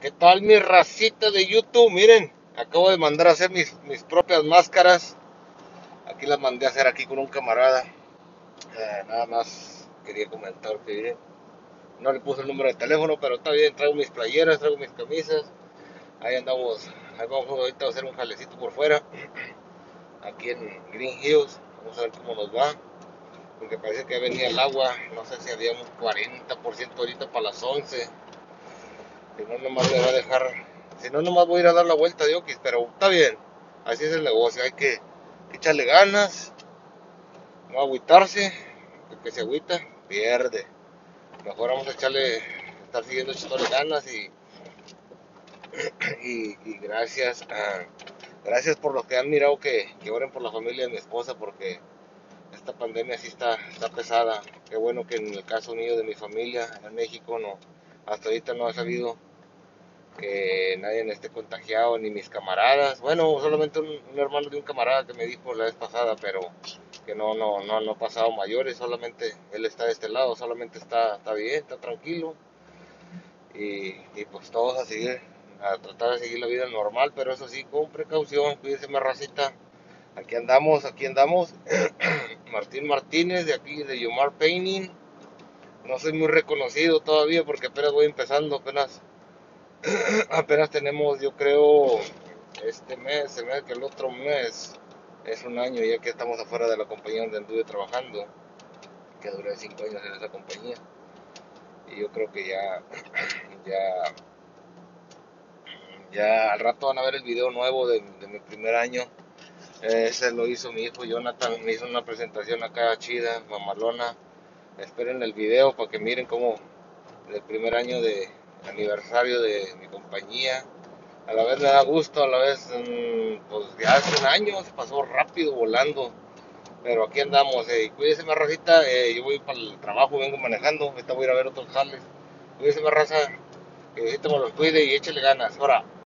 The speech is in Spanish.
¿Qué tal mi racita de YouTube? Miren, acabo de mandar a hacer mis propias máscaras. Aquí las mandé a hacer aquí con un camarada. Nada más quería comentar que miren, no le puse el número de teléfono, pero está bien, traigo mis playeras, traigo mis camisas. Ahí andamos, ahí vamos ahorita a hacer un jalecito por fuera, aquí en Green Hills. Vamos a ver cómo nos va, porque parece que venía el agua, no sé si había un 40% ahorita para las 11. Si no, nomás le va a dejar. Si no, nomás voy a ir a dar la vuelta de Oquis. Pero está bien. Así es el negocio. Hay que echarle ganas. No agüitarse. Porque se agüita, pierde. Mejor vamos a echarle. Estar siguiendo echándole ganas. Y gracias. Gracias por los que han mirado que oren por la familia de mi esposa. Porque esta pandemia sí está pesada. Qué bueno que en el caso mío de mi familia en México no. Hasta ahorita no ha sabido que nadie esté contagiado, ni mis camaradas. Bueno, solamente un hermano de un camarada que me dijo la vez pasada, pero que no ha pasado mayores, solamente él está de este lado, solamente está bien, está tranquilo. Y pues todos a seguir, a tratar de seguir la vida normal, pero eso sí, con precaución, cuídense más racita. Aquí andamos, aquí andamos. Martín Martínez, de aquí, de Yomar Painting. No soy muy reconocido todavía porque apenas voy empezando, apenas tenemos, yo creo, este mes, se me hace que el otro mes es un año ya que estamos afuera de la compañía donde anduve trabajando, que duré 5 años en esa compañía. Y yo creo que ya, ya al rato van a ver el video nuevo de mi primer año. Ese lo hizo mi hijo Jonathan, me hizo una presentación acá chida, mamalona. Esperen el video para que miren cómo el primer año de aniversario de mi compañía. A la vez me da gusto, a la vez, pues ya hace un año, se pasó rápido volando. Pero aquí andamos, cuídese más racita, yo voy para el trabajo, vengo manejando, ahorita voy a ir a ver otros jales. Cuídese más raza, que ahorita me los cuide y échale ganas, ahora.